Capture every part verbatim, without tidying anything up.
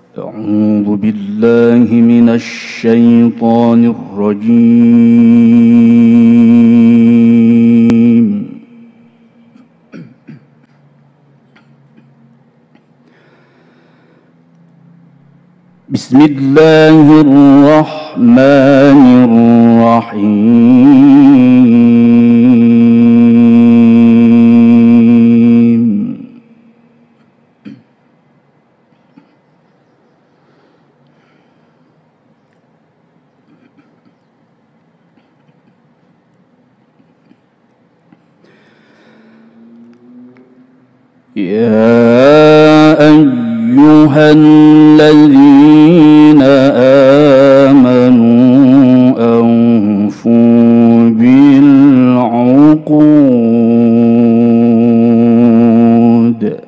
أعوذ بالله من الشيطان الرجيم. بسم الله الرحمن الرحيم. يا أيها الذين آمنوا أوفوا بالعقود.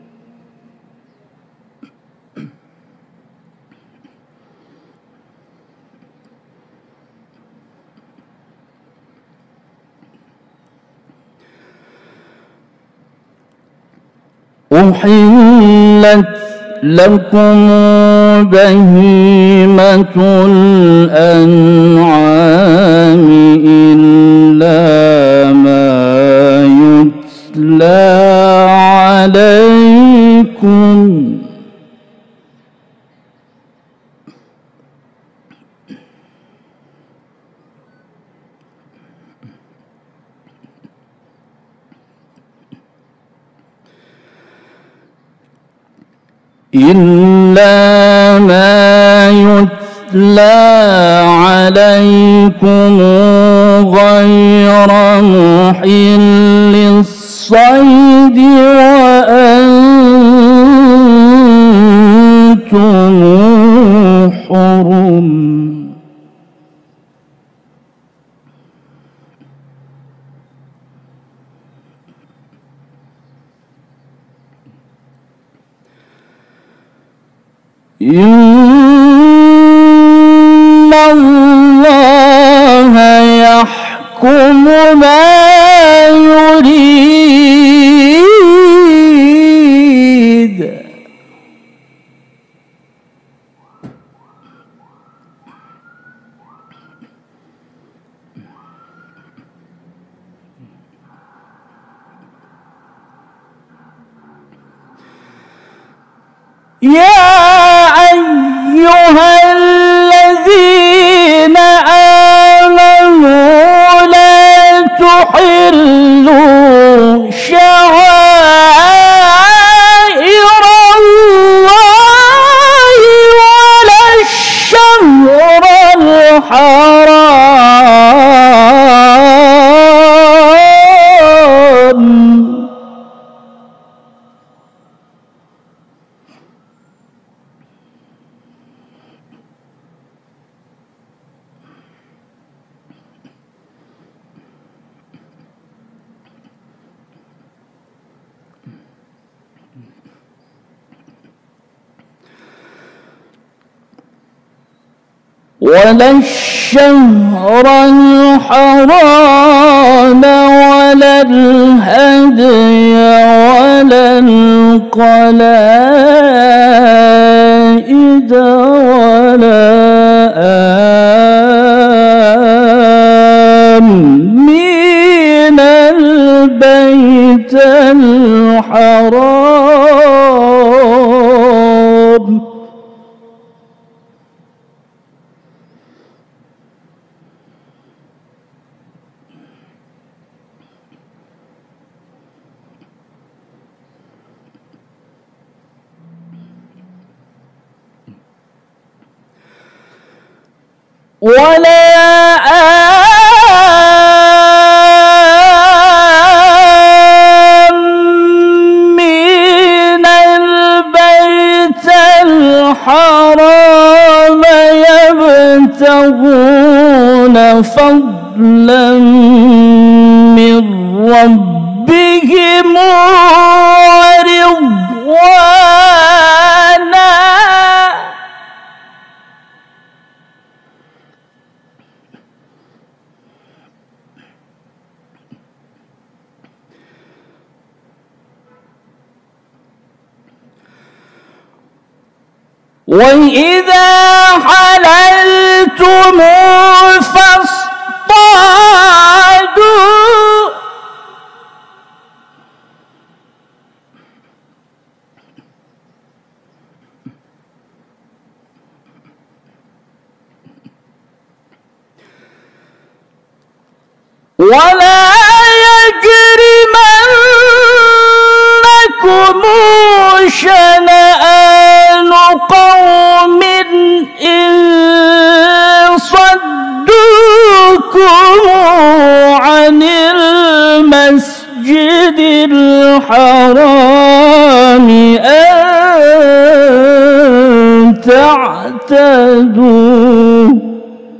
أحلت لكم بهيمة الأنعام إلا ما يتلى عليكم إلا ما يتلى عليكم غير محل الصيد وأنتم حرم. إن الله يحكم ما يريد. يا أيها الذين آمنوا لا تحلوا شعائر الله ولا الشهر الحرام ولا الشهر الحرام ولا الهدي ولا القلائد ولا آمين البيت الحرام ولا آمين البيت الحرام يبتغون فضلا من ربهم ورضوانا. وإذا حللتم فاصطادوا ولا يجرمنكم شنآن قوم إن صدوكم عن المسجد الحرام أن تعتدوا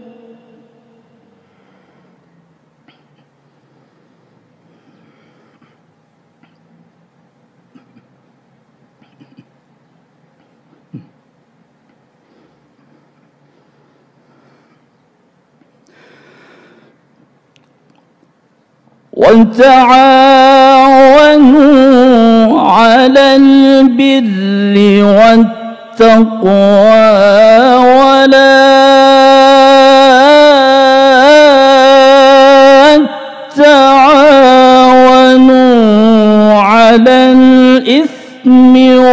وتعاونوا على البر والتقوى ولا تعاونوا على الإثم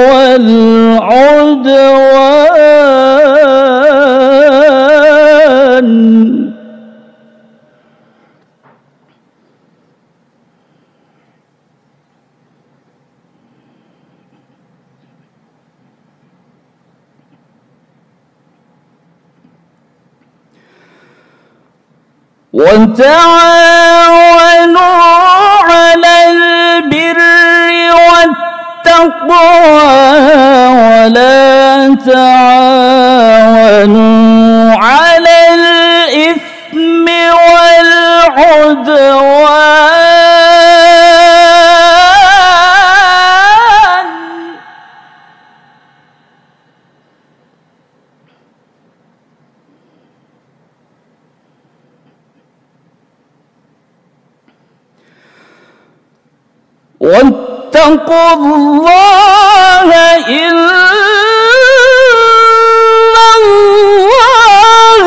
والعدوان وتعاونوا على البر والتقوى ولا تعاونوا على الإثم والعدوان واتقوا الله إن الله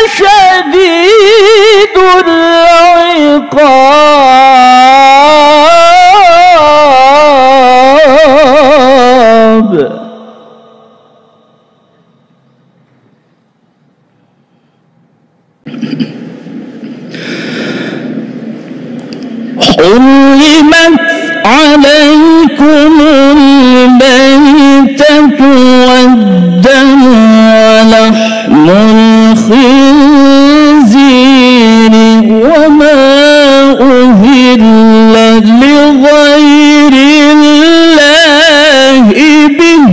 شديد العقاب. حرمت عليكم الميتة والدم ولحم الخنزير وما أهل لغير الله به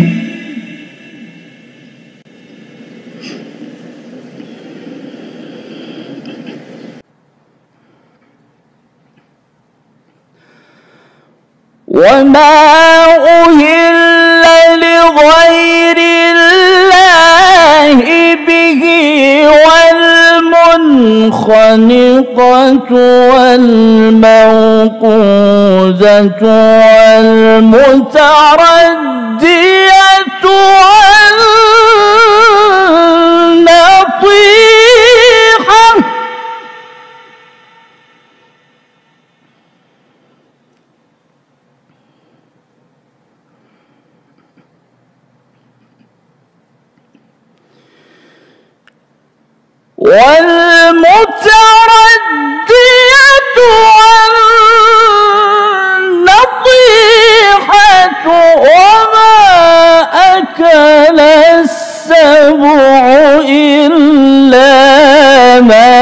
وما أهل لغير الله به والمنخنقة والموقوذة والمتردية والنطيحة والمتردية والنطيحة وما أكل السبع إلا ما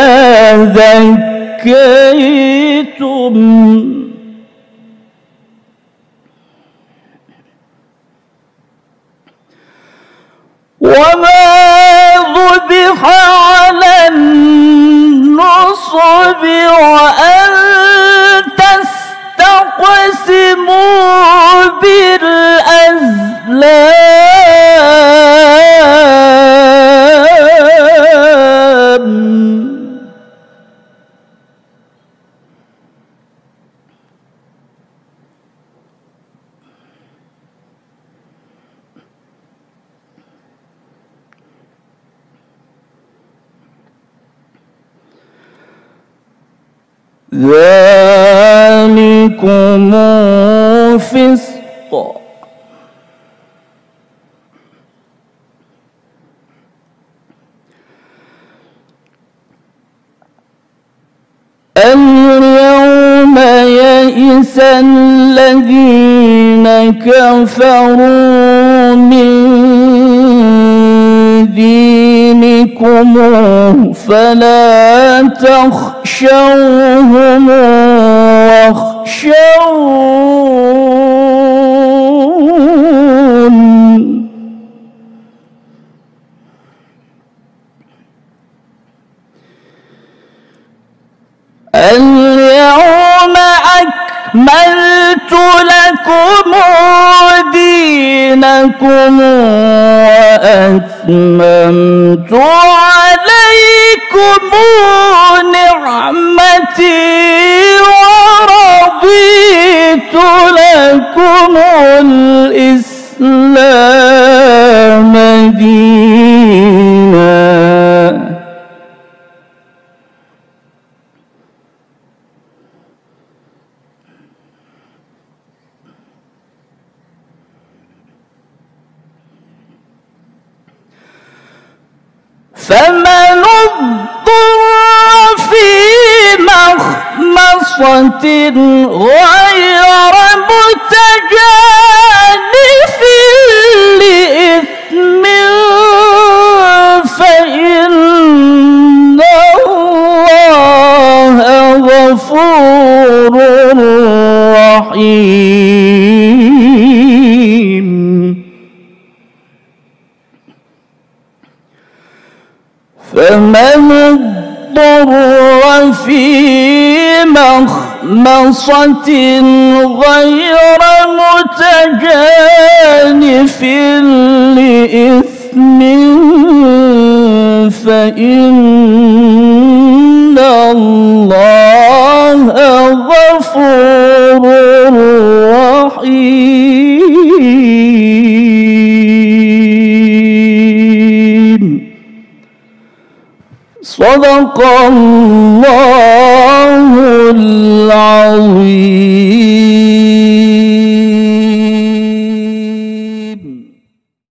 ذكيتم وما ذبح على النصب وأن تستقسموا بالأزلام ذلكم فسق. اليوم يئس الذين كفروا من دينكم فلا تخشوهم واخشون. اليوم أكملت لكم دينكم وأتممت عليكم نعمتي ورضيت لكم الإسلام دينا. فمن اضطر في مخمصة غير متجانف لإثم فإن الله غفور رحيم. فمن اضطر في مخمصة غير متجانف لإثم فإن الله غفور رحيم. صدق الله العظيم.